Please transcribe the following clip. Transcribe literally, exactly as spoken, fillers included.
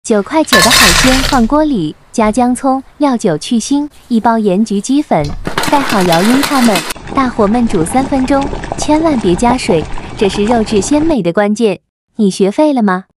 九块九的海鲜放锅里，加姜葱、料酒去腥，一包盐焗鸡粉，盖好摇晕它们，大火焖煮三分钟，千万别加水，这是肉质鲜美的关键。你学会了吗？